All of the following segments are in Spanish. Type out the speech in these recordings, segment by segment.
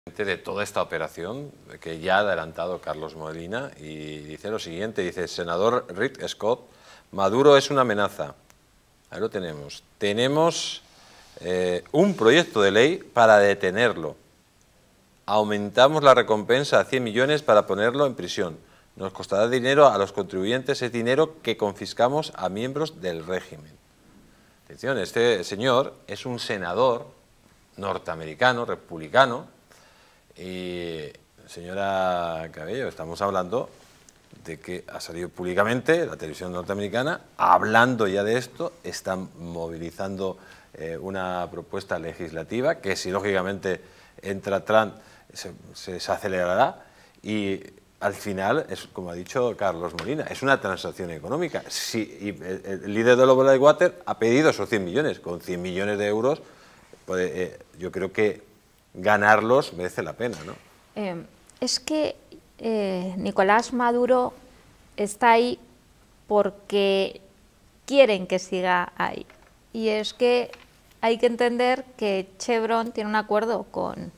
De toda esta operación que ya ha adelantado Carlos Molina, y dice lo siguiente, dice: senador Rick Scott, Maduro es una amenaza. Ahí lo tenemos. Tenemos un proyecto de ley para detenerlo. Aumentamos la recompensa a 100 millones para ponerlo en prisión. Nos costará dinero a los contribuyentes, es dinero que confiscamos a miembros del régimen. Atención, este señor es un senador norteamericano, republicano. Y, señora Cabello, estamos hablando de que ha salido públicamente la televisión norteamericana hablando ya de esto, están movilizando una propuesta legislativa que, si lógicamente entra Trump, se acelerará, y al final, es como ha dicho Carlos Molina, es una transacción económica. Si, el líder de Global Water ha pedido esos 100 millones, con 100 millones de euros, pues, yo creo que ganarlos merece la pena, ¿no? Es que Nicolás Maduro está ahí porque quieren que siga ahí. Y es que hay que entender que Chevron tiene un acuerdo con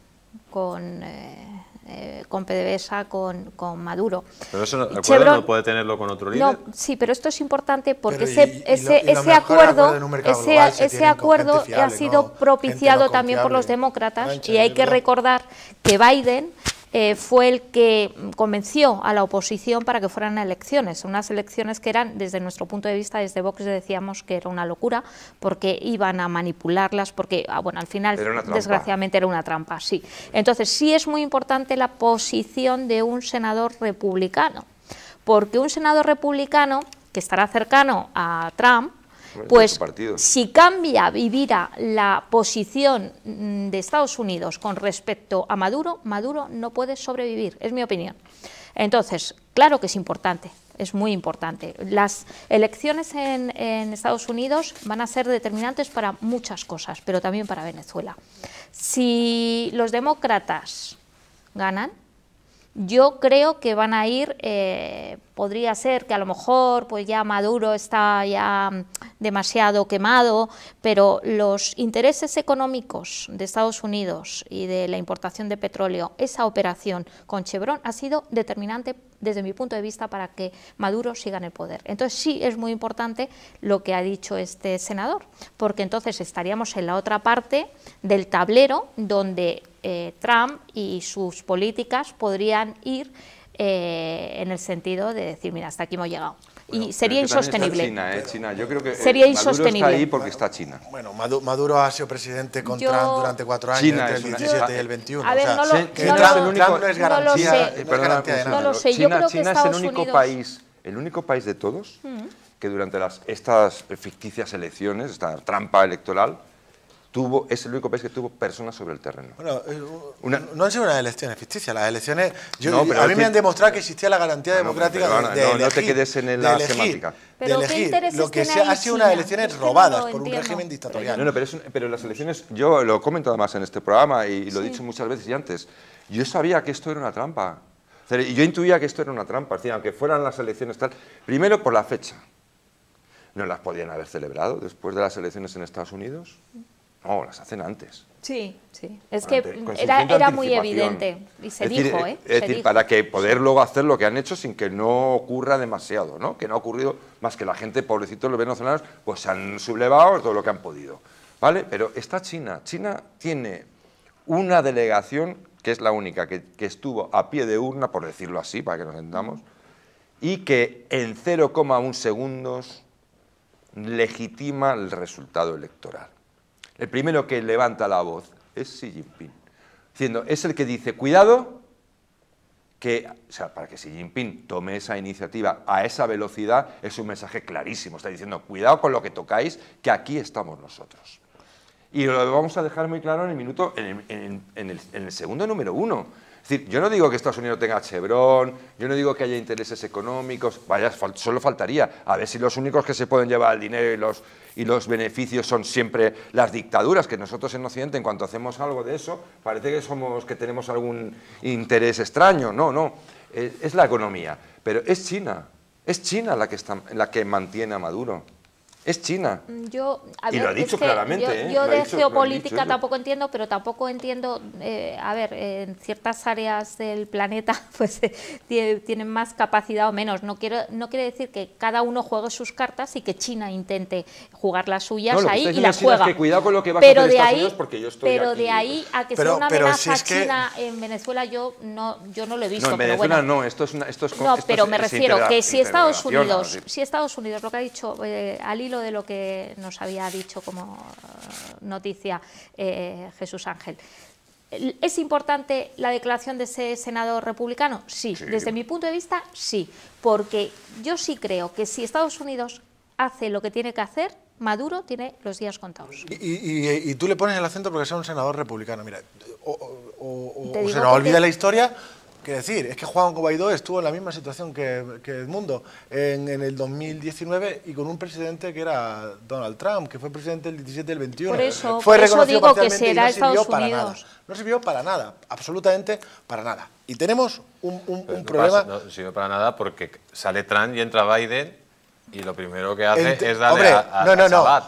PDVSA, con Maduro. Pero eso el acuerdo no puede tenerlo con otro líder. No, sí, pero esto es importante porque ese acuerdo ha sido propiciado también por los demócratas, y hay que recordar que Biden fue el que convenció a la oposición para que fueran elecciones, unas elecciones que eran, desde nuestro punto de vista, desde Vox decíamos que era una locura, porque iban a manipularlas, porque, bueno, al final, desgraciadamente, era una trampa, sí. Entonces, sí es muy importante la posición de un senador republicano, porque un senador republicano que estará cercano a Trump, pues si cambia, vivirá la posición de Estados Unidos con respecto a Maduro, Maduro no puede sobrevivir, es mi opinión. Entonces, claro que es importante, es muy importante. Las elecciones en Estados Unidos van a ser determinantes para muchas cosas, pero también para Venezuela. Si los demócratas ganan, yo creo que van a ir, podría ser que a lo mejor pues ya Maduro está ya demasiado quemado, pero los intereses económicos de Estados Unidos y de la importación de petróleo, esa operación con Chevron ha sido determinante desde mi punto de vista para que Maduro siga en el poder. Entonces sí es muy importante lo que ha dicho este senador, porque entonces estaríamos en la otra parte del tablero donde Trump y sus políticas podrían ir en el sentido de decir, mira, hasta aquí hemos llegado. Bueno, y sería insostenible. China. Yo creo que sería Maduro insostenible. Está ahí porque está China. Bueno, Maduro ha sido presidente con Trump durante 4 años, entre el 17 y el 21. A ver, o sea, Trump no es garantía de nada. No lo sé, yo creo que China es el único país de todos que durante estas ficticias elecciones, esta trampa electoral, es el único país que tuvo personas sobre el terreno. Bueno, no han sido unas elecciones ficticias, las elecciones... a mí me han demostrado que existía la garantía democrática de elegir. No te quedes en la semántica. Pero ¿qué intereses lo que tiene ha sido unas elecciones robadas por un régimen dictatorial. No, pero las elecciones, yo lo he comentado más en este programa y lo he dicho muchas veces y antes, yo sabía que esto era una trampa. O sea, yo intuía que esto era una trampa, es decir, aunque fueran las elecciones tal, primero por la fecha. ¿No las podían haber celebrado después de las elecciones en Estados Unidos? No, las hacen antes. Sí. Es que era muy evidente y se dijo, Es decir, para que poder luego hacer lo que han hecho sin que no ocurra demasiado, ¿no? Que no ha ocurrido más que la gente, pobrecitos los venezolanos, pues se han sublevado todo lo que han podido, ¿vale? Pero está China. China tiene una delegación, que es la única, que estuvo a pie de urna, por decirlo así, para que nos entendamos, y que en 0,1 segundos legitima el resultado electoral. El primero que levanta la voz es Xi Jinping, diciendo, es el que dice, cuidado, para que Xi Jinping tome esa iniciativa a esa velocidad, es un mensaje clarísimo, está diciendo, cuidado con lo que tocáis, que aquí estamos nosotros. Y lo vamos a dejar muy claro en el segundo número 1. Es decir, yo no digo que Estados Unidos tenga Chevron, yo no digo que haya intereses económicos, vaya, solo faltaría, a ver si los únicos que se pueden llevar el dinero y los beneficios son siempre las dictaduras, que nosotros en Occidente, en cuanto hacemos algo de eso, parece que tenemos algún interés extraño. No, es la economía, pero es China la que mantiene a Maduro. Es China. Y lo ha dicho claramente. Yo de geopolítica tampoco entiendo, pero tampoco entiendo, en ciertas áreas del planeta pues tienen más capacidad o menos. No quiere decir que cada uno juegue sus cartas y que China intente jugar las suyas ahí y las juega. Que cuidado con lo que va a hacer Estados Unidos, porque yo estoy pero aquí. De ahí a que sea una amenaza China en Venezuela, yo no lo he visto. No, en Venezuela no, esto es pero me refiero que si Estados Unidos, lo que ha dicho al hilo de lo que nos había dicho como noticia Jesús Ángel, ¿es importante la declaración de ese senador republicano? Sí, desde mi punto de vista sí, porque yo sí creo que si Estados Unidos hace lo que tiene que hacer, Maduro tiene los días contados. Y tú le pones el acento porque sea un senador republicano. Mira, o se nos olvida la historia. Quiero decir, es que Juan Guaidó estuvo en la misma situación que Edmundo en el 2019 y con un presidente que era Donald Trump, que fue presidente el 17 y el 21. Por eso digo que será Estados Unidos. No sirvió para nada, absolutamente para nada. Y tenemos un problema. No sirvió para nada porque sale Trump y entra Biden y lo primero que hace es darle a Sabat.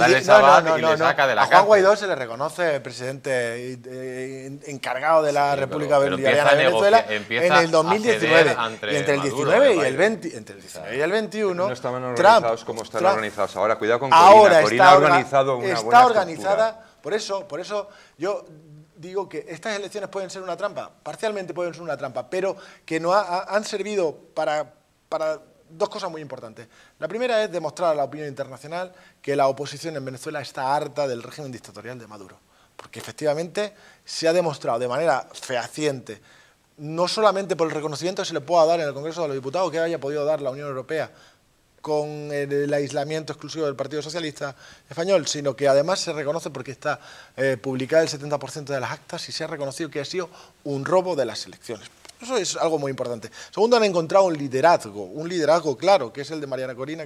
A Juan Guaidó se le reconoce presidente encargado de la República Bolivariana de Venezuela en el 2019. Y entre el 19 y el 20, entre el 19 y el 21, no estaban organizados como están organizados ahora. Cuidado con Corina. Corina ha organizado una buena organizada. Por eso yo digo que estas elecciones pueden ser una trampa, parcialmente pueden ser una trampa, pero que no han servido para dos cosas muy importantes. La primera es demostrar a la opinión internacional que la oposición en Venezuela está harta del régimen dictatorial de Maduro, porque efectivamente se ha demostrado de manera fehaciente, no solamente por el reconocimiento que se le pueda dar en el Congreso de los Diputados, que haya podido dar la Unión Europea con el aislamiento exclusivo del Partido Socialista Español, sino que además se reconoce porque está publicada el 70% de las actas y se ha reconocido que ha sido un robo de las elecciones. Eso es algo muy importante. Segundo, han encontrado un liderazgo claro, que es el de Mariana Corina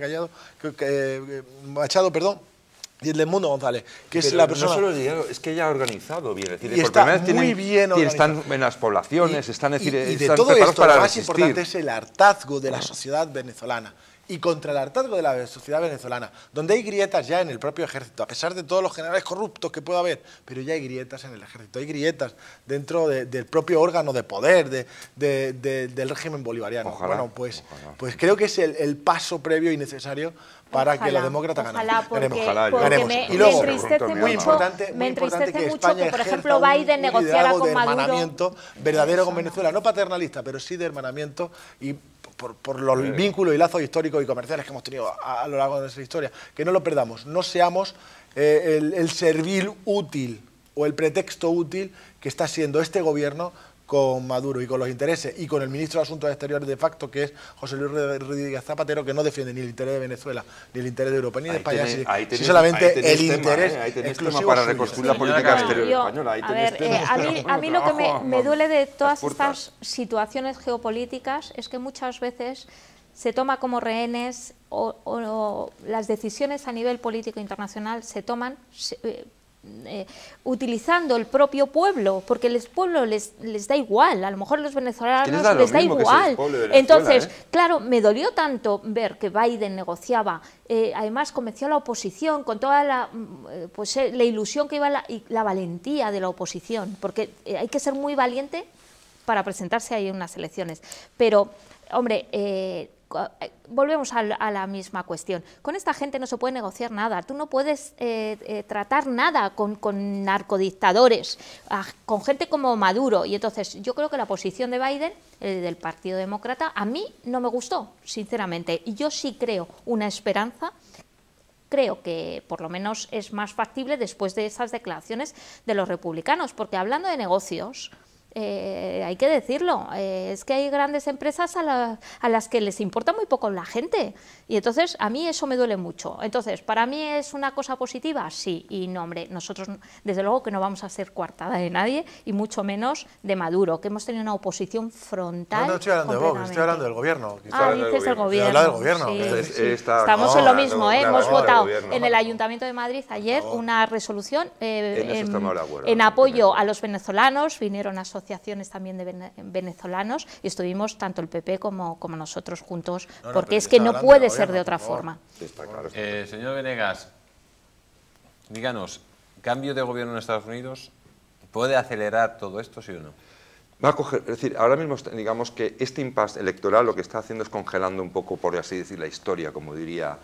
Machado, y el de Edmundo González, que es la persona... No solo el liderazgo, es que ella ha organizado bien. Es decir, y está muy bien organizado. Están en las poblaciones, están de todo esto, lo más importante es el hartazgo de la sociedad venezolana. Y contra el hartazgo de la sociedad venezolana, donde hay grietas ya en el propio ejército, a pesar de todos los generales corruptos que pueda haber, pero ya hay grietas en el ejército, hay grietas dentro del propio órgano de poder del régimen bolivariano. Ojalá, bueno, pues creo que es el paso previo y necesario para que los demócratas ganen. Porque y luego, me entristece mucho que, por ejemplo, Biden negociara con Maduro. Hermanamiento verdadero con Venezuela, no paternalista, pero sí de hermanamiento y por los vínculos y lazos históricos y comerciales que hemos tenido a lo largo de nuestra historia, que no lo perdamos, no seamos el servil útil o el pretexto útil que está siendo este gobierno con Maduro y con los intereses y con el ministro de Asuntos Exteriores de facto, que es José Luis Rodríguez Zapatero, que no defiende ni el interés de Venezuela, ni el interés de Europa, ni de España, sino solamente el interés exclusivo para reconstruir la política exterior española. A mí lo que me duele de todas estas situaciones geopolíticas es que muchas veces se toma como rehenes o las decisiones a nivel político internacional se toman utilizando el propio pueblo, porque el pueblo les da igual, a lo mejor a los venezolanos les da igual. Entonces, claro, me dolió tanto ver que Biden negociaba, además convenció a la oposición con toda la ilusión que iba y la valentía de la oposición, porque hay que ser muy valiente para presentarse ahí en unas elecciones. Pero, hombre, volvemos a la misma cuestión. Con esta gente no se puede negociar nada. Tú no puedes tratar nada con narcodictadores, con gente como Maduro. Y entonces yo creo que la posición de Biden, del Partido Demócrata, a mí no me gustó, sinceramente. Y yo sí creo una esperanza. Creo que por lo menos es más factible después de esas declaraciones de los republicanos, porque hablando de negocios, hay que decirlo, es que hay grandes empresas a las que les importa muy poco la gente y entonces a mí eso me duele mucho. Entonces, ¿para mí es una cosa positiva? Sí, y no, hombre, nosotros desde luego que no vamos a ser coartada de nadie y mucho menos de Maduro, que hemos tenido una oposición frontal. No estoy hablando de Vox, estoy hablando del gobierno. Dices del gobierno. Habla del gobierno. Sí. Estamos en lo mismo, hemos votado en el Ayuntamiento de Madrid ayer una resolución en apoyo a los venezolanos, vinieron asociaciones asociaciones también de venezolanos y estuvimos tanto el PP como nosotros juntos, porque es que no puede ser de otra forma. Señor Venegas, díganos, ¿cambio de gobierno en Estados Unidos puede acelerar todo esto, sí o no? Va a coger, es decir, ahora mismo digamos que este impasse electoral lo que está haciendo es congelando un poco, por así decir, la historia, como diría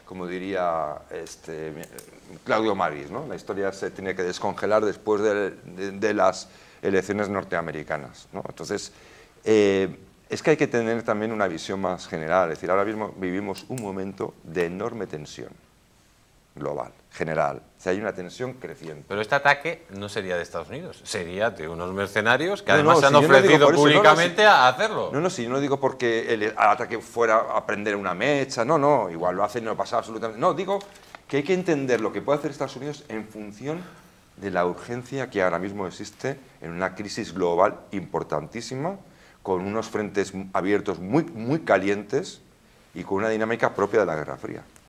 Claudio Maris, ¿no? La historia se tiene que descongelar después de las elecciones norteamericanas, ¿no? Entonces, es que hay que tener también una visión más general, es decir, ahora mismo vivimos un momento de enorme tensión global, general, o sea, hay una tensión creciente. Pero este ataque no sería de Estados Unidos, sería de unos mercenarios que además se han ofrecido públicamente a hacerlo. No, si yo no digo porque el ataque fuera a prender una mecha, no, igual lo hacen y no pasa absolutamente. No, digo que hay que entender lo que puede hacer Estados Unidos en función de la urgencia que ahora mismo existe en una crisis global importantísima, con unos frentes abiertos muy calientes y con una dinámica propia de la Guerra Fría.